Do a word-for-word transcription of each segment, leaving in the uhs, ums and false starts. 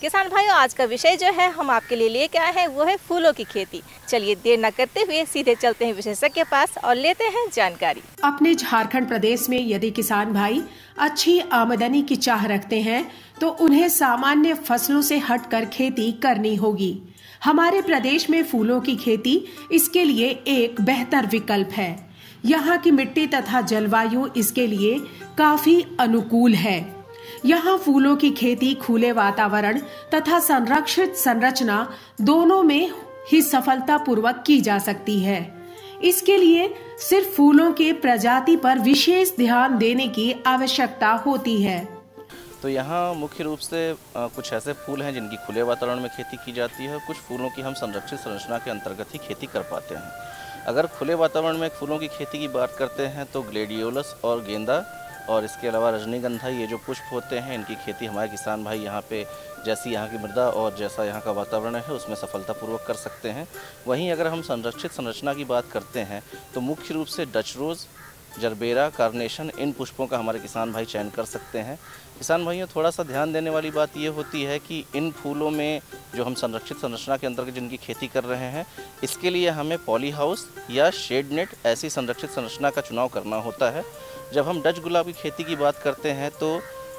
किसान भाइयों, आज का विषय जो है हम आपके लिए लेके आए हैं वो है फूलों की खेती। चलिए देर न करते हुए सीधे चलते हैं विशेषज्ञ के पास और लेते हैं जानकारी। अपने झारखंड प्रदेश में यदि किसान भाई अच्छी आमदनी की चाह रखते हैं तो उन्हें सामान्य फसलों से हटकर खेती करनी होगी। हमारे प्रदेश में फूलों की खेती इसके लिए एक बेहतर विकल्प है। यहाँ की मिट्टी तथा जलवायु इसके लिए काफी अनुकूल है। यहाँ फूलों की खेती खुले वातावरण तथा संरक्षित संरचना दोनों में ही सफलतापूर्वक की जा सकती है। इसके लिए सिर्फ फूलों के प्रजाति पर विशेष ध्यान देने की आवश्यकता होती है। तो यहाँ मुख्य रूप से कुछ ऐसे फूल हैं जिनकी खुले वातावरण में खेती की जाती है, कुछ फूलों की हम संरक्षित संरचना के अंतर्गत ही खेती कर पाते हैं। अगर खुले वातावरण में फूलों की खेती की बात करते हैं तो ग्लेडियोलस और गेंदा और इसके अलावा रजनीगंधा, ये जो पुष्प होते हैं, इनकी खेती हमारे किसान भाई यहाँ पे जैसी यहाँ की मृदा और जैसा यहाँ का वातावरण है उसमें सफलतापूर्वक कर सकते हैं। वहीं अगर हम संरक्षित संरचना की बात करते हैं तो मुख्य रूप से डच रोज़, जरबेरा, कार्नेशन, इन पुष्पों का हमारे किसान भाई चयन कर सकते हैं। किसान भाइयों, थोड़ा सा ध्यान देने वाली बात ये होती है कि इन फूलों में जो हम संरक्षित संरचना के अंतर्गत जिनकी खेती कर रहे हैं, इसके लिए हमें पॉली हाउस या शेड नेट ऐसी संरक्षित संरचना का चुनाव करना होता है। जब हम डच गुलाब की खेती की बात करते हैं तो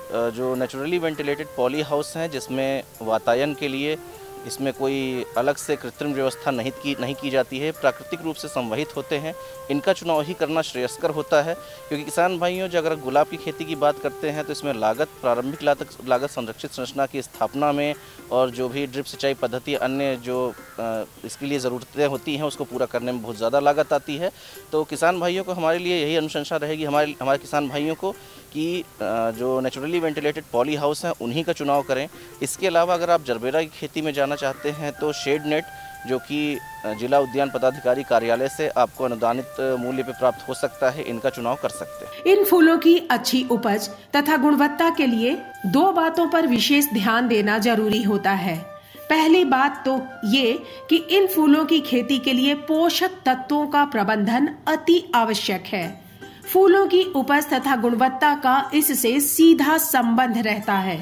जो नेचुरली वेंटिलेटेड पॉली हाउस हैं, जिसमें वातायन के लिए इसमें कोई अलग से कृत्रिम व्यवस्था नहीं की नहीं की जाती है, प्राकृतिक रूप से संवहित होते हैं, इनका चुनाव ही करना श्रेयस्कर होता है। क्योंकि किसान भाइयों, जो अगर गुलाब की खेती की बात करते हैं तो इसमें लागत प्रारंभिक लागत लागत संरक्षित संरचना की स्थापना में और जो भी ड्रिप सिंचाई पद्धति अन्य जो इसके लिए ज़रूरतें होती हैं उसको पूरा करने में बहुत ज़्यादा लागत आती है। तो किसान भाइयों को हमारे लिए यही अनुशंसा रहेगी हमारे हमारे किसान भाइयों को कि जो नेचुरली वेंटिलेटेड पॉली हाउस हैं उन्हीं का चुनाव करें। इसके अलावा अगर आप जरबेरा की खेती में जाना चाहते हैं तो शेड नेट, जो कि जिला उद्यान पदाधिकारी कार्यालय से आपको अनुदानित मूल्य पे प्राप्त हो सकता है, इनका चुनाव कर सकते हैं। इन फूलों की अच्छी उपज तथा गुणवत्ता के लिए दो बातों पर विशेष ध्यान देना जरूरी होता है। पहली बात तो ये कि इन फूलों की खेती के लिए पोषक तत्वों का प्रबंधन अति आवश्यक है। फूलों की उपज तथा गुणवत्ता का इससे सीधा संबंध रहता है।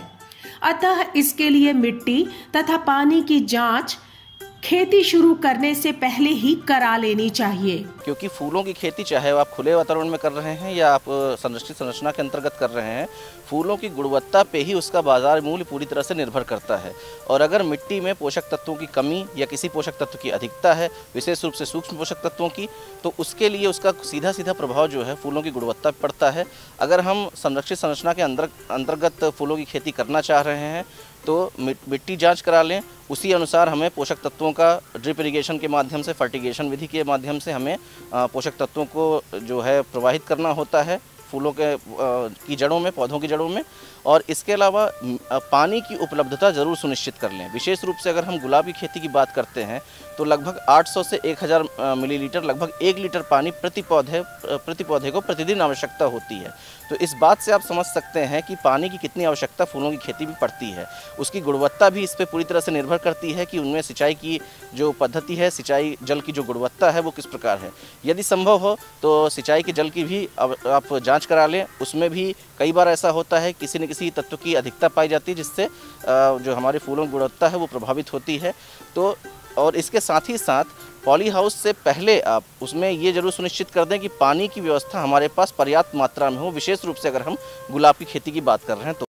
अतः इसके लिए मिट्टी तथा पानी की जांच खेती शुरू करने से पहले ही करा लेनी चाहिए। क्योंकि फूलों की खेती चाहे आप खुले वातावरण में कर रहे हैं या आप संरक्षित संरचना के अंतर्गत कर रहे हैं, फूलों की गुणवत्ता पे ही उसका बाजार मूल्य पूरी तरह से निर्भर करता है। और अगर मिट्टी में पोषक तत्वों की कमी या किसी पोषक तत्व की अधिकता है, विशेष रूप से सूक्ष्म पोषक तत्वों की, तो उसके लिए उसका सीधा सीधा प्रभाव जो है फूलों की गुणवत्ता पर पड़ता है। अगर हम संरक्षित संरचना के अंदर अंतर्गत फूलों की खेती करना चाह रहे हैं तो मिट्टी जांच करा लें, उसी अनुसार हमें पोषक तत्वों का ड्रिप इरिगेशन के माध्यम से, फर्टिगेशन विधि के माध्यम से हमें पोषक तत्वों को जो है प्रवाहित करना होता है फूलों के की जड़ों में, पौधों की जड़ों में। और इसके अलावा पानी की उपलब्धता ज़रूर सुनिश्चित कर लें। विशेष रूप से अगर हम गुलाब की खेती की बात करते हैं तो लगभग आठ सौ से एक हज़ार मिलीलीटर, लगभग एक लीटर पानी प्रति पौधे प्रति पौधे को प्रतिदिन आवश्यकता होती है। तो इस बात से आप समझ सकते हैं कि पानी की कितनी आवश्यकता फूलों की खेती में पड़ती है। उसकी गुणवत्ता भी इस पर पूरी तरह से निर्भर करती है कि उनमें सिंचाई की जो पद्धति है, सिंचाई जल की जो गुणवत्ता है वो किस प्रकार है। यदि संभव हो तो सिंचाई के जल की भी आप जाँच करा लें। उसमें भी कई बार ऐसा होता है किसी न किसी तत्व की अधिकता पाई जाती है जिससे जो हमारे फूलों की गुणवत्ता है वो प्रभावित होती है। तो और इसके साथ ही साथ पॉली हाउस से पहले आप उसमें ये जरूर सुनिश्चित कर दें कि पानी की व्यवस्था हमारे पास पर्याप्त मात्रा में हो, विशेष रूप से अगर हम गुलाब की खेती की बात कर रहे हैं तो।